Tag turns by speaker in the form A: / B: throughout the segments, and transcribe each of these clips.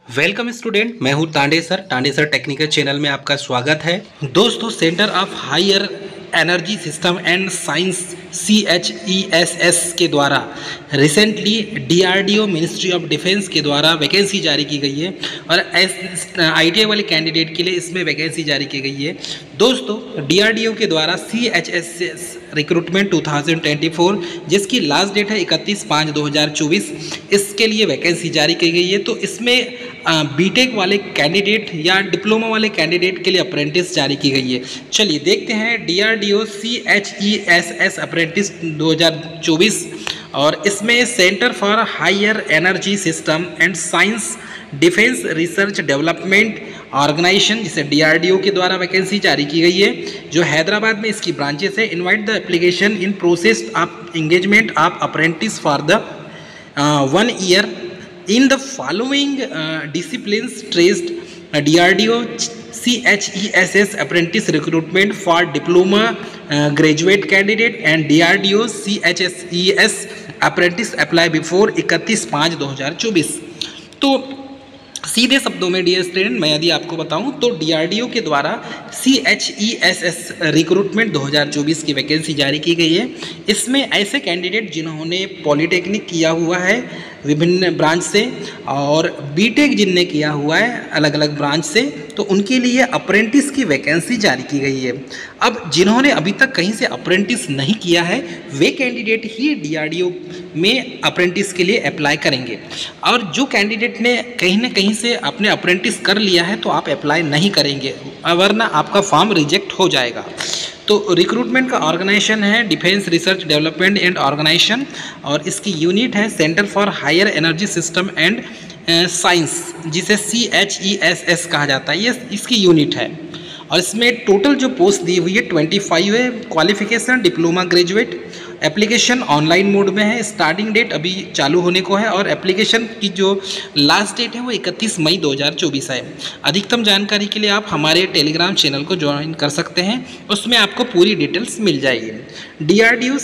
A: Welcome student, मैं हूं Tande sir technical channel में आपका स्वागत है। दोस्तों, centre of higher energy system and science CHESS के द्वारा recently DRDO ministry of defence के द्वारा वैकेंसी जारी की गई है और ITI वाले कैंडिडेट के लिए इसमें वैकेंसी जारी की गई है। दोस्तों, DRDO के द्वारा CHSS रिक्रूटमेंट 2024 जिसकी लास्ट डेट है 31/5/2024, इसके लिए वैकेंसी जारी की गई है। तो इसमें बीटेक वाले कैंडिडेट या डिप्लोमा वाले कैंडिडेट के लिए अप्रेंटिस जारी की गई है। चलिए देखते हैं DRDO CHESS अप्रेंटिस 2024 और इसमें centre for higher energy system and science defence research development organisation जिसे DRDO के द्वारा वैकेंसी जारी की गई है, जो हैदराबाद में इसकी ब्रांचेस है। Invite the application in process of engagement of apprentice for the 1 year in the following disciplines traced DRDO CHESS apprentice recruitment for diploma graduate candidate and DRDO CHESS apprentice apply before 31/5/2024। तो सीधे शब्दों में dear student मैं यदि आपको बताऊं तो DRDO के द्वारा CHESS रिक्रूटमेंट 2024 की वैकेंसी जारी की गई है। इसमें ऐसे कैंडिडेट जिन्होंने पॉलिटेक्निक किया हुआ है विभिन्न ब्रांच से और बीटेक जिनने किया हुआ है अलग अलग ब्रांच से, तो उनके लिए अप्रेंटिस की वैकेंसी जारी की गई है। अब जिन्होंने अभी तक कहीं से अप्रेंटिस नहीं किया है वे कैंडिडेट ही DRDO में अप्रेंटिस के लिए अप्लाई करेंगे, और जो कैंडिडेट ने कहीं ना कहीं से अपने अप्रेंटिस कर लिया है तो आप अप्लाई नहीं करेंगे, वरना आपका फॉर्म रिजेक्ट हो जाएगा। तो रिक्रूटमेंट का ऑर्गेनाइजेशन है defence research development and organisation और इसकी यूनिट है centre for higher energy system and science जिसे CHESS कहा जाता है, ये इसकी यूनिट है। और इसमें टोटल जो पोस्ट दी हुई है 25 है। Qualification diploma graduate, application online mode में है, स्टार्टिंग डेट अभी चालू होने को है और एप्लीकेशन की जो लास्ट डेट है वो 31 मई 2024 है। अधिकतम जानकारी के लिए आप हमारे टेलीग्राम चैनल को ज्वाइन कर सकते हैं, उसमें आपको पूरी डिटेल्स मिल जाएगी। DRDO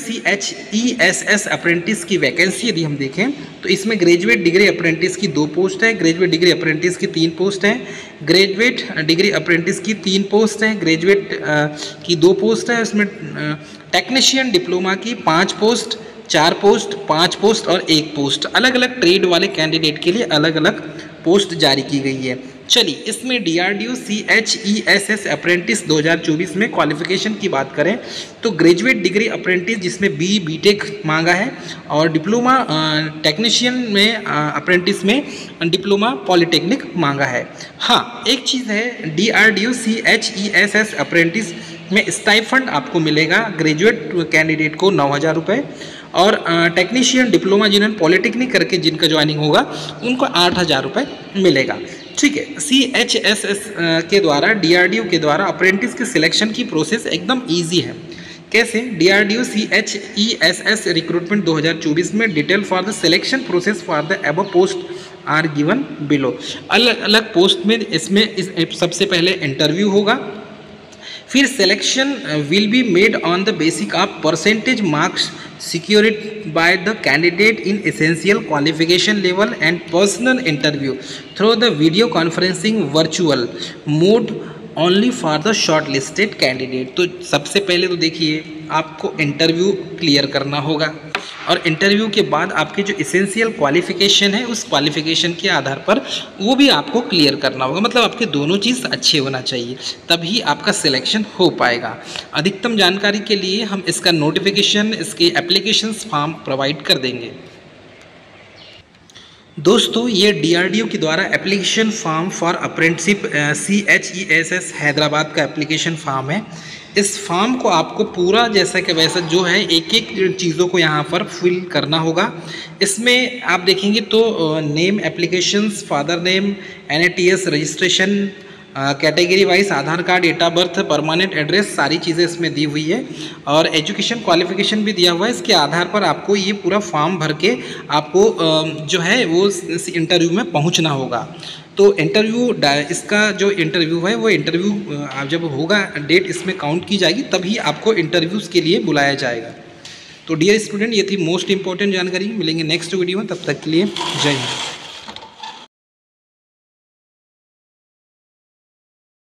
A: CHESS अप्रेंटिस की वैकेंसी यदि हम देखें तो इसमें ग्रेजुएट डिग्री अप्रेंटिस की 2 पोस्ट है, ग्रेजुएट डिग्री अप्रेंटिस की 3 पोस्ट है, ग्रेजुएट डिग्री अप्रेंटिस की 3 पोस्ट है, ग्रेजुएट की 2 पोस्ट है। इसमें टेक्नीशियन डिप्लोमा की 5 पोस्ट, 4 पोस्ट, 5 पोस्ट और 1 पोस्ट, अलग अलग ट्रेड वाले कैंडिडेट के लिए अलग अलग पोस्ट जारी की गई है। चलिए इसमें DRDO CHESS अप्रेंटिस 2024 में क्वालिफिकेशन की बात करें तो ग्रेजुएट डिग्री अप्रेंटिस जिसमें BTech मांगा है और डिप्लोमा टेक्नीशियन में अप्रेंटिस में डिप्लोमा पॉलिटेक्निक मांगा है। हाँ, एक चीज़ है, DRDO CHESS अप्रेंटिस में स्टाइफंड आपको मिलेगा ग्रेजुएट कैंडिडेट को 9,000 रुपये और टेक्नीशियन डिप्लोमा जिन्होंने पॉलिटेक्निक करके जिनका ज्वाइनिंग होगा उनको 8,000 रुपये मिलेगा। ठीक है, CHSS के द्वारा DRDO के द्वारा अप्रेंटिस के सिलेक्शन की प्रोसेस एकदम इजी है। कैसे? DRDO CHESS रिक्रूटमेंट 2024 में detail for the selection process for the above post are given below. अलग अलग पोस्ट में इसमें सबसे पहले इंटरव्यू होगा, फिर selection will be made on the basic of percentage marks secured by the candidate in essential qualification level and personal interview through the video conferencing virtual mode only for the shortlisted candidate। तो सबसे पहले तो देखिए आपको interview clear करना होगा और interview के बाद आपके जो इसेंशियल क्वालिफिकेशन है उस क्वालिफिकेशन के आधार पर वो भी आपको क्लियर करना होगा। मतलब आपके दोनों चीज़ अच्छे होना चाहिए, तभी आपका सिलेक्शन हो पाएगा। अधिकतम जानकारी के लिए हम इसका नोटिफिकेशन, इसके एप्लीकेशन फॉर्म प्रोवाइड कर देंगे। दोस्तों, ये DRDO के द्वारा application form for apprenticeship CHESS Hyderabad का एप्लीकेशन फॉर्म है। इस फॉर्म को आपको पूरा जैसा कि वैसा जो है एक एक चीज़ों को यहाँ पर फिल करना होगा। इसमें आप देखेंगे तो name, applications, father name, NATS registration, category wise Aadhaar card, date of birth, permanent address, सारी चीज़ें इसमें दी हुई है और एजुकेशन क्वालिफिकेशन भी दिया हुआ है। इसके आधार पर आपको ये पूरा फॉर्म भर के आपको जो है वो इंटरव्यू में पहुंचना होगा। तो इंटरव्यू, इसका जो इंटरव्यू है वो इंटरव्यू जब होगा डेट इसमें काउंट की जाएगी तभी आपको इंटरव्यूज़ के लिए बुलाया जाएगा। तो डियर स्टूडेंट, ये थी मोस्ट इंपॉर्टेंट जानकारी। मिलेंगे नेक्स्ट वीडियो में, तब तक के लिए जय हिंद।